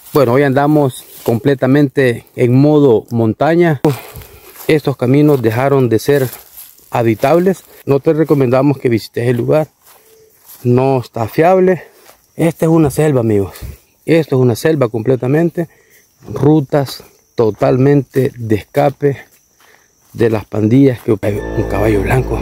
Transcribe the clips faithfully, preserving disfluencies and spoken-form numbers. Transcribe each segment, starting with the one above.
Bueno, hoy andamos completamente en modo montaña. Estos caminos dejaron de ser habitables. No te recomendamos que visites el lugar. No está fiable. Esta es una selva, amigos. Esto es una selva completamente. Rutas totalmente de escape de las pandillas que un caballo blanco.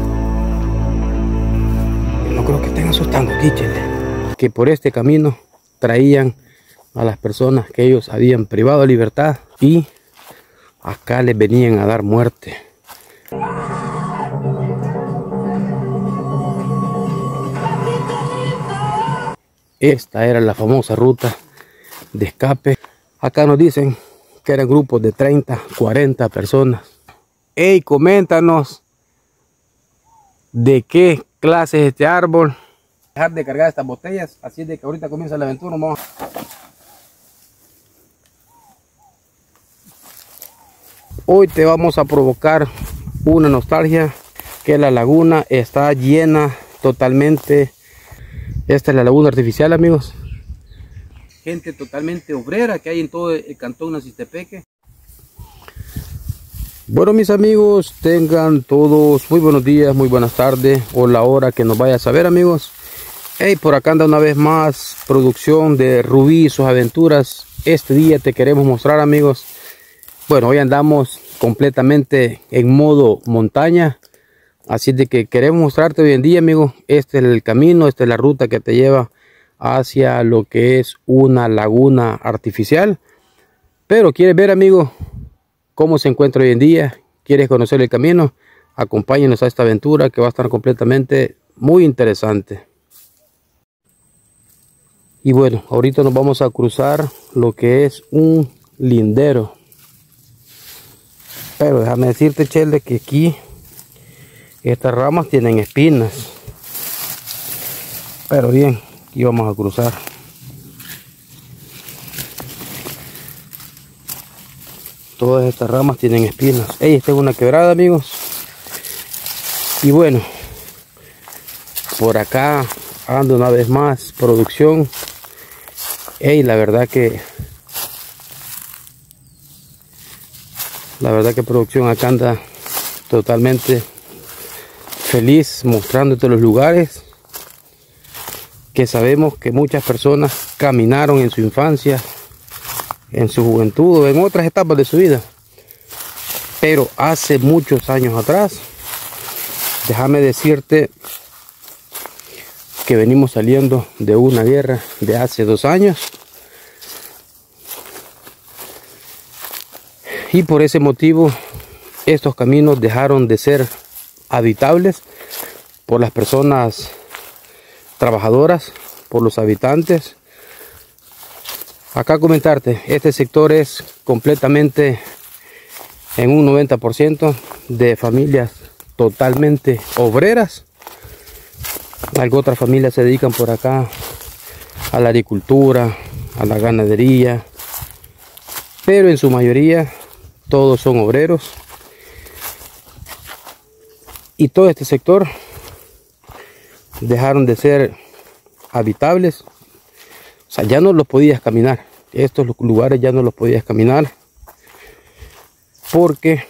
No creo que estén asustando aquí, chile. Que por este camino traían a las personas que ellos habían privado de libertad y acá les venían a dar muerte. Esta era la famosa ruta de escape. Acá nos dicen que eran grupos de treinta, cuarenta personas. Hey, coméntanos de qué clase es este árbol. Dejar de cargar estas botellas, así de que ahorita comienza la aventura. Vamos. Hoy te vamos a provocar una nostalgia, que la laguna está llena totalmente. Esta es la laguna artificial, amigos. Gente totalmente obrera que hay en todo el cantón Nacistepeque. Bueno, mis amigos, tengan todos muy buenos días, muy buenas tardes o la hora que nos vayas a ver, amigos. Hey, por acá anda una vez más producción de Rubí y sus aventuras. Este día te queremos mostrar, amigos. Bueno, hoy andamos completamente en modo montaña, así de que queremos mostrarte hoy en día, amigos. Este es el camino, esta es la ruta que te lleva hacia lo que es una laguna artificial. Pero quieres ver, amigo, cómo se encuentra hoy en día, quieres conocer el camino, acompáñenos a esta aventura que va a estar completamente muy interesante. Y bueno, ahorita nos vamos a cruzar lo que es un lindero. Pero déjame decirte, Chele, que aquí estas ramas tienen espinas. Pero bien, aquí vamos a cruzar. Todas estas ramas tienen espinas. Ey, esta es una quebrada, amigos. Y bueno, por acá ando una vez más producción. Ey, la verdad que La verdad que producción acá anda totalmente feliz mostrándote los lugares que sabemos que muchas personas caminaron en su infancia, en su juventud o en otras etapas de su vida. Pero hace muchos años atrás, déjame decirte que venimos saliendo de una guerra de hace dos años. Y por ese motivo estos caminos dejaron de ser habitables por las personas trabajadoras, por los habitantes. Acá comentarte, este sector es completamente en un noventa por ciento de familias totalmente obreras. Algunas otras familias se dedican por acá a la agricultura, a la ganadería, pero en su mayoría todos son obreros. Y todo este sector dejaron de ser habitables. O sea, ya no los podías caminar. Estos lugares ya no los podías caminar. Porque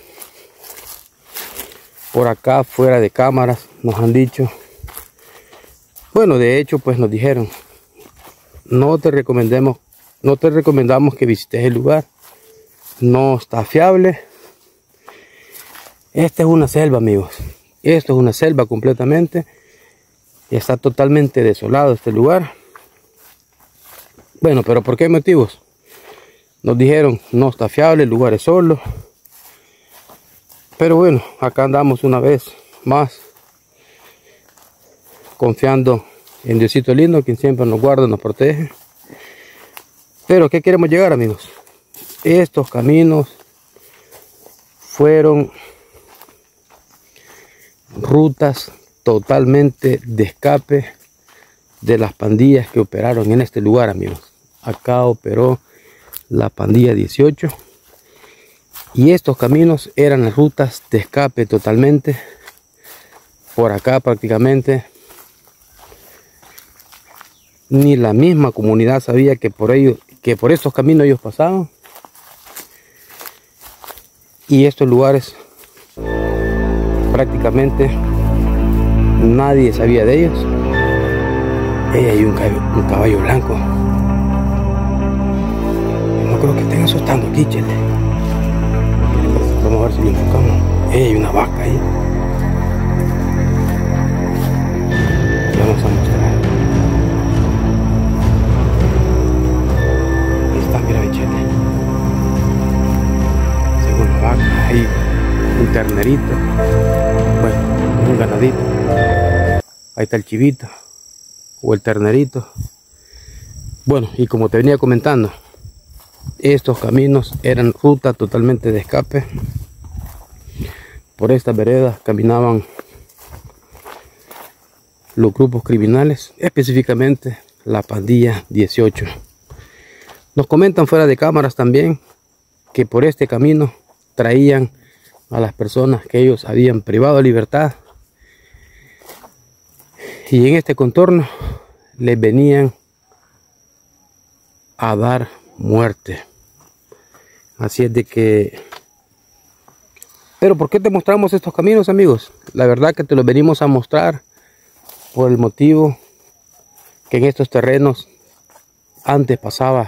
por acá fuera de cámaras nos han dicho. Bueno, de hecho pues nos dijeron. No te recomendemos, no te recomendamos que visites el lugar. No está fiable. Esta es una selva, amigos. Esto es una selva completamente. Está totalmente desolado este lugar. Bueno, pero ¿por qué motivos? Nos dijeron no está fiable, el lugar es solo. Pero bueno, acá andamos una vez más confiando en Diosito lindo, quien siempre nos guarda, nos protege. Pero ¿qué queremos llegar, amigos? Estos caminos fueron rutas totalmente de escape de las pandillas que operaron en este lugar, amigos. Acá operó la pandilla dieciocho y estos caminos eran las rutas de escape totalmente. Por acá prácticamente ni la misma comunidad sabía que por ellos que por estos caminos ellos pasaban. Y estos lugares prácticamente nadie sabía de ellos. Hey, hay un caballo, un caballo blanco. No creo que estén asustando aquí, chele. Vamos a ver si lo enfocamos. Hey, hay una vaca ahí. Vamos a mostrar. Ahí está, mira, chele. Según la vaca, ahí un ternerito. Bueno, un ganadito. Ahí está el chivito o el ternerito. Bueno, y como te venía comentando, estos caminos eran ruta totalmente de escape. Por estas veredas caminaban los grupos criminales, específicamente la pandilla dieciocho. Nos comentan fuera de cámaras también que por este camino traían a las personas que ellos habían privado de libertad, y en este contorno les venían a dar muerte. Así es de que... Pero ¿por qué te mostramos estos caminos, amigos? La verdad que te los venimos a mostrar por el motivo que en estos terrenos antes pasaba.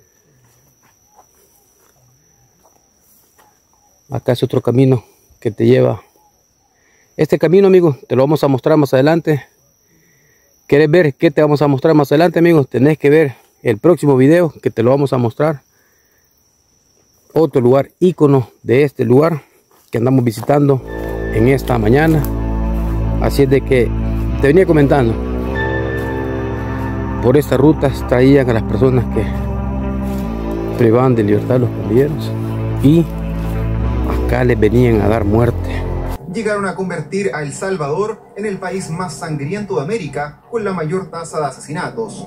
Acá es otro camino que te lleva. Este camino, amigos, te lo vamos a mostrar más adelante. ¿Quieres ver qué te vamos a mostrar más adelante, amigos? Tenés que ver el próximo video que te lo vamos a mostrar. Otro lugar ícono de este lugar que andamos visitando en esta mañana. Así es de que te venía comentando. Por estas rutas traían a las personas que privaban de libertad a los pandilleros. Y acá les venían a dar muerte. Llegaron a convertir a El Salvador en el país más sangriento de América, con la mayor tasa de asesinatos.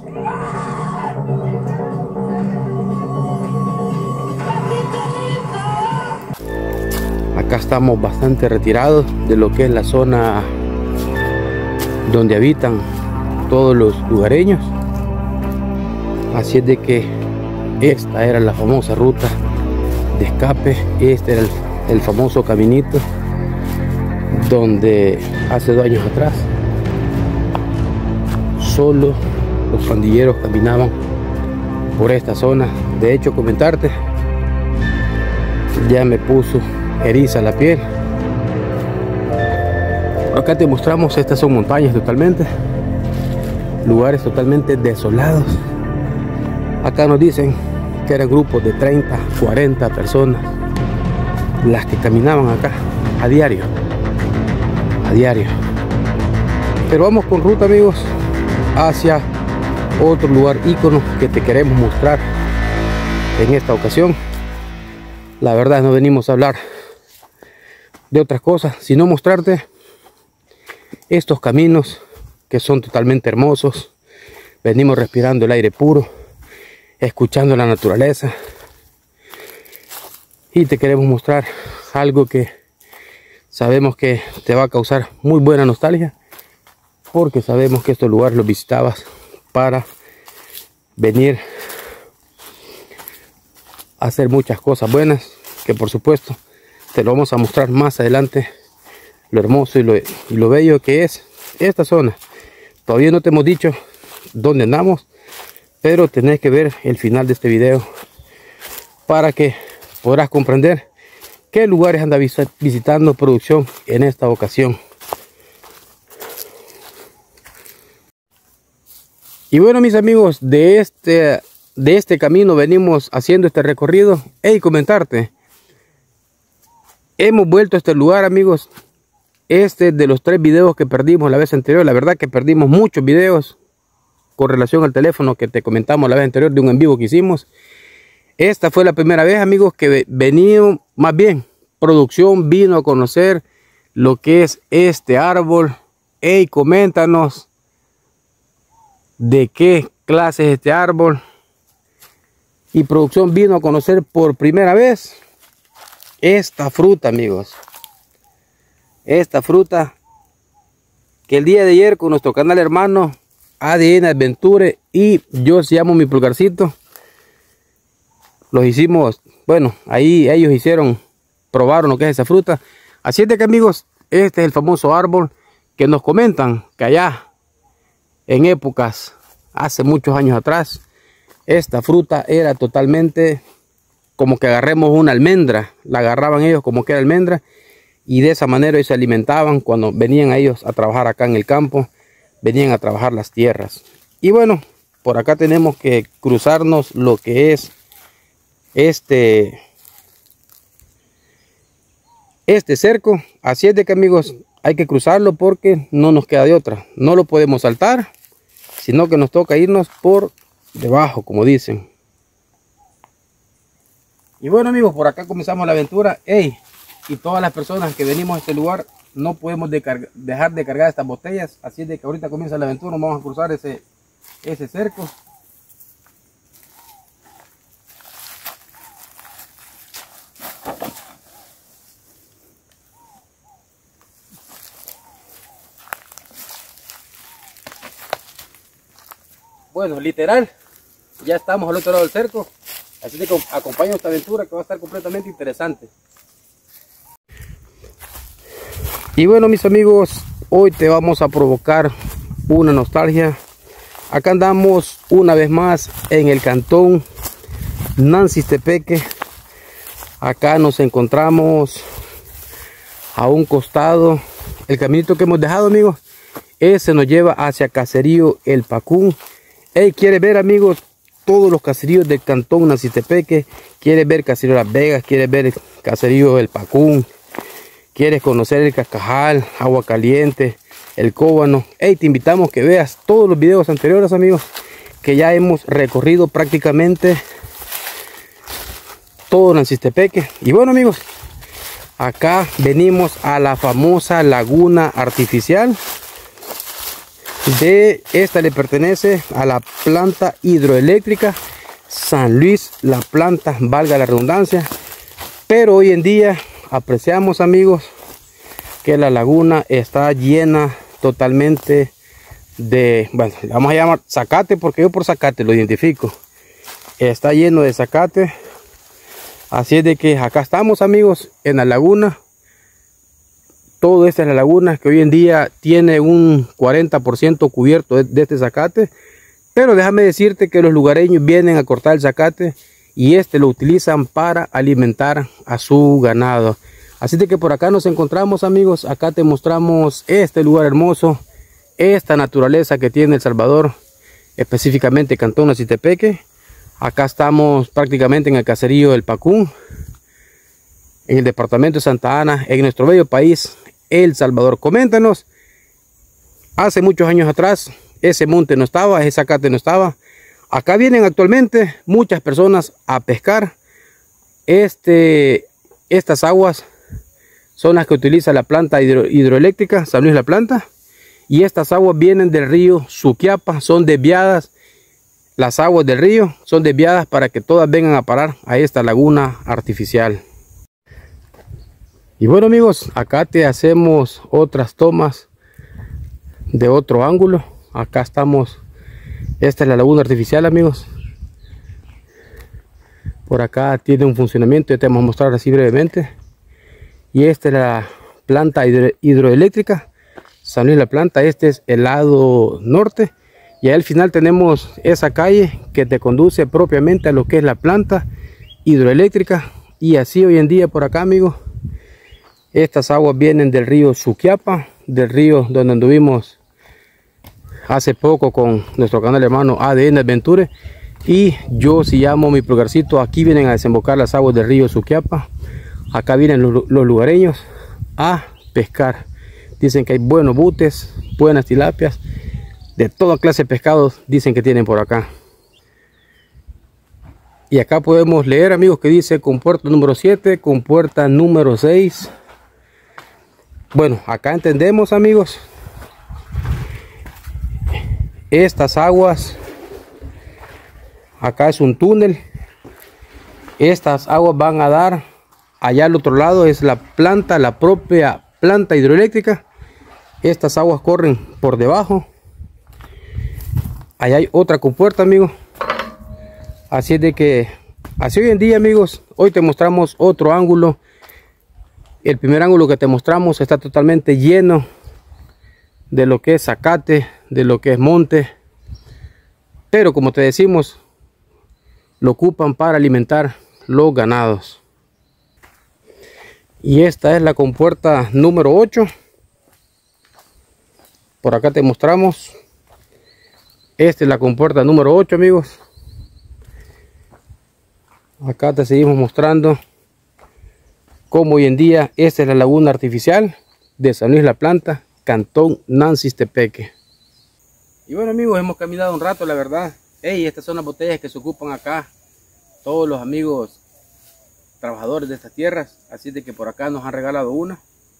Acá estamos bastante retirados de lo que es la zona donde habitan todos los lugareños. Así es de que esta era la famosa ruta de escape. Este era el, el famoso caminito donde hace dos años atrás solo los pandilleros caminaban por esta zona. De hecho, comentarte, ya me puso eriza la piel. Acá te mostramos, estas son montañas totalmente, lugares totalmente desolados. Acá nos dicen que eran grupos de treinta, cuarenta personas las que caminaban acá a diario. A diario. Pero vamos con ruta, amigos, hacia otro lugar ícono que te queremos mostrar en esta ocasión. La verdad, no venimos a hablar de otras cosas, sino mostrarte estos caminos que son totalmente hermosos. Venimos respirando el aire puro, escuchando la naturaleza, y te queremos mostrar algo que sabemos que te va a causar muy buena nostalgia, porque sabemos que estos lugares los visitabas para venir a hacer muchas cosas buenas, que por supuesto te lo vamos a mostrar más adelante, lo hermoso y lo, y lo bello que es esta zona. Todavía no te hemos dicho dónde andamos, pero tenés que ver el final de este video para que podrás comprender qué lugares anda visitando producción en esta ocasión. Y bueno, mis amigos, de este, de este camino venimos haciendo este recorrido. Hey, comentarte, hemos vuelto a este lugar, amigos. Este de los tres videos que perdimos la vez anterior. La verdad que perdimos muchos videos con relación al teléfono que te comentamos la vez anterior de un en vivo que hicimos. Esta fue la primera vez, amigos, que venimos, más bien, producción vino a conocer lo que es este árbol. Hey, coméntanos de qué clase es este árbol. Y producción vino a conocer por primera vez esta fruta, amigos. Esta fruta que el día de ayer con nuestro canal hermano A D N Adventure y yo se llamo mi pulgarcito, los hicimos, bueno, ahí ellos hicieron, probaron lo que es esa fruta. Así es de que, amigos, este es el famoso árbol que nos comentan que allá en épocas, hace muchos años atrás, esta fruta era totalmente como que agarremos una almendra, la agarraban ellos como que era almendra, y de esa manera ellos se alimentaban cuando venían a ellos a trabajar acá en el campo, venían a trabajar las tierras. Y bueno, por acá tenemos que cruzarnos lo que es este este cerco. Así es de que, amigos, hay que cruzarlo porque no nos queda de otra, no lo podemos saltar, sino que nos toca irnos por debajo, como dicen. Y bueno, amigos, por acá comenzamos la aventura. Hey, y todas las personas que venimos a este lugar no podemos dejar de cargar estas botellas, así es de que ahorita comienza la aventura. Nos vamos a cruzar ese ese cerco. Bueno, literal, ya estamos al otro lado del cerco, así que acompañen esta aventura que va a estar completamente interesante. Y bueno, mis amigos, hoy te vamos a provocar una nostalgia. Acá andamos una vez más en el cantón Nancixtepeque. Acá nos encontramos a un costado. El caminito que hemos dejado, amigos, ese nos lleva hacia Caserío El Pacún. Hey, quiere ver, amigos, todos los caseríos del cantón Nancixtepeque. Quiere ver Caserío Las Vegas, quiere ver el Caserío El Pacún, quieres conocer el Cascajal, Agua Caliente, el Cóbano. Hey, te invitamos que veas todos los videos anteriores, amigos, que ya hemos recorrido prácticamente todo Nancixtepeque. Y bueno, amigos, acá venimos a la famosa laguna artificial. De esta le pertenece a la planta hidroeléctrica San Luis, la planta, valga la redundancia. Pero hoy en día apreciamos, amigos, que la laguna está llena totalmente de, bueno, vamos a llamar zacate, porque yo por zacate lo identifico. Está lleno de zacate. Así es de que acá estamos, amigos, en la laguna. Todo esta es la laguna, que hoy en día tiene un cuarenta por ciento cubierto de, de este zacate. Pero déjame decirte que los lugareños vienen a cortar el zacate y este lo utilizan para alimentar a su ganado. Así de que por acá nos encontramos, amigos. Acá te mostramos este lugar hermoso, esta naturaleza que tiene El Salvador, específicamente Cantón Nancixtepeque. Acá estamos prácticamente en el caserío El Pacún, en el departamento de Santa Ana, en nuestro bello país, El Salvador. Coméntanos, hace muchos años atrás ese monte no estaba, ese zacate no estaba. Acá vienen actualmente muchas personas a pescar. Este, estas aguas son las que utiliza la planta hidro, hidroeléctrica San Luis La Planta. Y estas aguas vienen del río Suquiapa, son desviadas. Las aguas del río son desviadas para que todas vengan a parar a esta laguna artificial. Y bueno, amigos, acá te hacemos otras tomas de otro ángulo. Acá estamos, esta es la laguna artificial, amigos. Por acá tiene un funcionamiento, ya te vamos a mostrar así brevemente. Y esta es la planta hidro, hidroeléctrica San Luis La Planta. Este es el lado norte. Y al final tenemos esa calle que te conduce propiamente a lo que es la planta hidroeléctrica. Y así hoy en día por acá, amigos, estas aguas vienen del río Suquiapa, del río donde anduvimos hace poco con nuestro canal hermano A D N Adventure. Y yo, si llamo mi pulgarcito, aquí vienen a desembocar las aguas del río Suquiapa. Acá vienen los, los lugareños a pescar. Dicen que hay buenos butes, buenas tilapias, de toda clase de pescados dicen que tienen por acá. Y acá podemos leer, amigos, que dice compuerta número siete, compuerta número seis. Bueno, acá entendemos, amigos, estas aguas, acá es un túnel. Estas aguas van a dar allá al otro lado, es la planta, la propia planta hidroeléctrica. Estas aguas corren por debajo. Allá hay otra compuerta, amigos. Así es de que Así hoy en día, amigos, hoy te mostramos otro ángulo. El primer ángulo que te mostramos está totalmente lleno de lo que es zacate, de lo que es monte, pero como te decimos, lo ocupan para alimentar los ganados. Y esta es la compuerta número ocho. Por acá te mostramos. Esta es la compuerta número ocho, amigos. Acá te seguimos mostrando cómo hoy en día esta es la laguna artificial de San Luis La Planta, Cantón Nancixtepeque. Y bueno, amigos, hemos caminado un rato, la verdad. Hey, estas son las botellas que se ocupan acá todos los amigos trabajadores de estas tierras, así de que por acá nos han regalado una.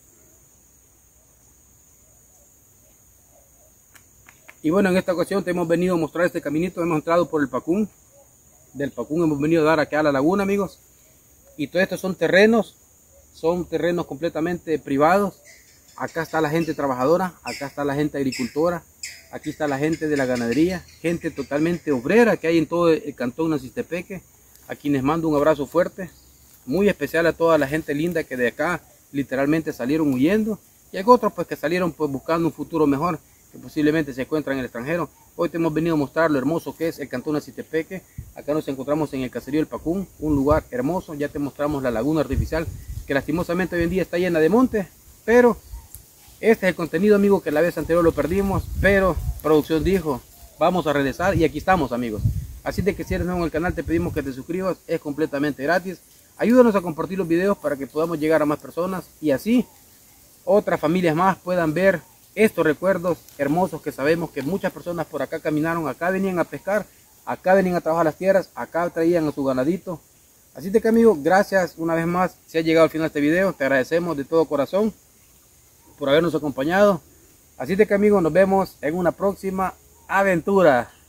Y bueno, en esta ocasión te hemos venido a mostrar este caminito. Hemos entrado por el Pacún. Del Pacún hemos venido a dar acá a la laguna, amigos. Y todo esto son terrenos, son terrenos completamente privados. Acá está la gente trabajadora, acá está la gente agricultora, aquí está la gente de la ganadería, gente totalmente obrera que hay en todo el Cantón Nancixtepeque, a quienes mando un abrazo fuerte, muy especial a toda la gente linda que de acá literalmente salieron huyendo, y hay otros pues que salieron pues buscando un futuro mejor, que posiblemente se encuentran en el extranjero. Hoy te hemos venido a mostrar lo hermoso que es el Cantón Nancixtepeque. Acá nos encontramos en el caserío del Pacún, un lugar hermoso. Ya te mostramos la laguna artificial, que lastimosamente hoy en día está llena de montes, pero este es el contenido, amigo, que la vez anterior lo perdimos, pero producción dijo, vamos a regresar y aquí estamos, amigos. Así de que si eres nuevo en el canal te pedimos que te suscribas, es completamente gratis. Ayúdanos a compartir los videos para que podamos llegar a más personas y así otras familias más puedan ver estos recuerdos hermosos que sabemos que muchas personas por acá caminaron, acá venían a pescar, acá venían a trabajar las tierras, acá traían a su ganadito. Así de que, amigo, gracias una vez más. Si has llegado al final de este video, te agradecemos de todo corazón por habernos acompañado. Así de que, amigos, nos vemos en una próxima aventura.